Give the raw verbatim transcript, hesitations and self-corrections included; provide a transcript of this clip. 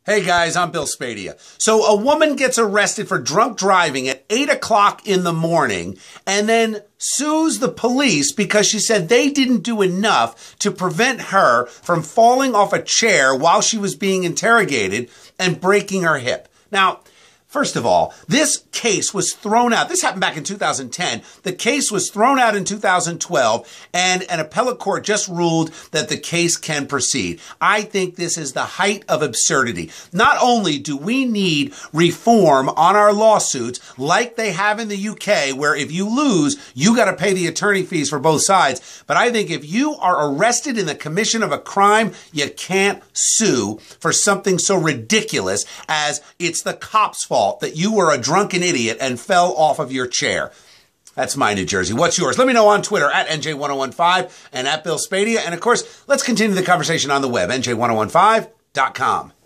Hey guys, I'm Bill Spadia. So a woman gets arrested for drunk driving at eight o'clock in the morning and then sues the police because she said they didn't do enough to prevent her from falling off a chair while she was being interrogated and breaking her hip. Now, first of all, this case was thrown out. This happened back in two thousand ten. The case was thrown out in two thousand twelve, and an appellate court just ruled that the case can proceed. I think this is the height of absurdity. Not only do we need reform on our lawsuits like they have in the U K, where if you lose, you got to pay the attorney fees for both sides, but I think if you are arrested in the commission of a crime, you can't sue for something so ridiculous as it's the cop's fault that you were a drunken idiot and fell off of your chair. That's my New Jersey. What's yours? Let me know on Twitter at N J one oh one five and at Bill Spadia. And of course, let's continue the conversation on the web, N J one oh one five dot com.